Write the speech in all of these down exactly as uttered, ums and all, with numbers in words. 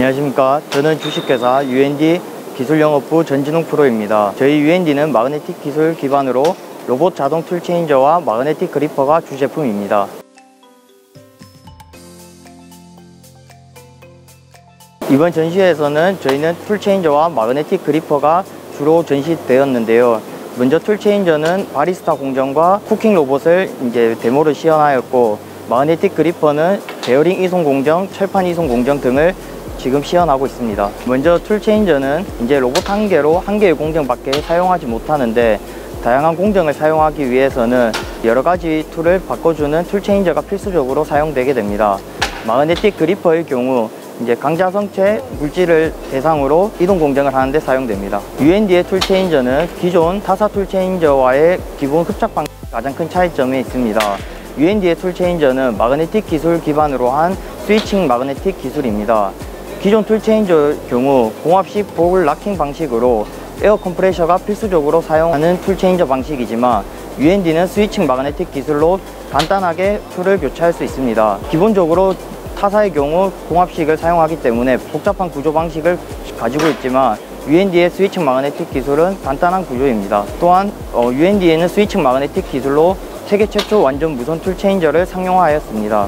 안녕하십니까. 저는 주식회사 유엔디 기술영업부 전진웅 프로입니다. 저희 유엔디는 마그네틱 기술 기반으로 로봇 자동 툴 체인저와 마그네틱 그리퍼가 주 제품입니다. 이번 전시회에서는 저희는 툴 체인저와 마그네틱 그리퍼가 주로 전시되었는데요. 먼저 툴 체인저는 바리스타 공정과 쿠킹 로봇을 이제 데모를 시연하였고, 마그네틱 그리퍼는 베어링 이송 공정, 철판 이송 공정 등을 지금 시연하고 있습니다. 먼저 툴 체인저는 이제 로봇 한 개로 한 개의 공정밖에 사용하지 못하는데, 다양한 공정을 사용하기 위해서는 여러 가지 툴을 바꿔주는 툴 체인저가 필수적으로 사용되게 됩니다. 마그네틱 그리퍼의 경우 이제 강자성체 물질을 대상으로 이동 공정을 하는데 사용됩니다. 유엔디의 툴 체인저는 기존 타사 툴 체인저와의 기본 흡착 방식 가장 큰 차이점이 있습니다. 유엔디의 툴 체인저는 마그네틱 기술 기반으로 한 스위칭 마그네틱 기술입니다. 기존 툴 체인저의 경우 공합식 볼 락킹 방식으로 에어 컴프레셔가 필수적으로 사용하는 툴 체인저 방식이지만, 유엔디는 스위칭 마그네틱 기술로 간단하게 툴을 교체할 수 있습니다. 기본적으로 타사의 경우 공합식을 사용하기 때문에 복잡한 구조 방식을 가지고 있지만, 유엔디의 스위칭 마그네틱 기술은 간단한 구조입니다. 또한 어, 유엔디에는 스위칭 마그네틱 기술로 세계 최초 완전 무선 툴 체인저를 상용화하였습니다.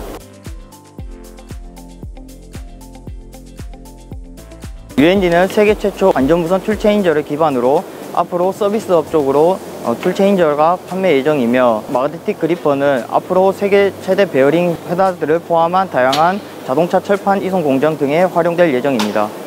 유엔디는 세계 최초 완전 무선 툴 체인저를 기반으로 앞으로 서비스업 쪽으로 어, 툴 체인저가 판매 예정이며, 마그네틱 그리퍼는 앞으로 세계 최대 베어링 회사들을 포함한 다양한 자동차 철판 이송 공정 등에 활용될 예정입니다.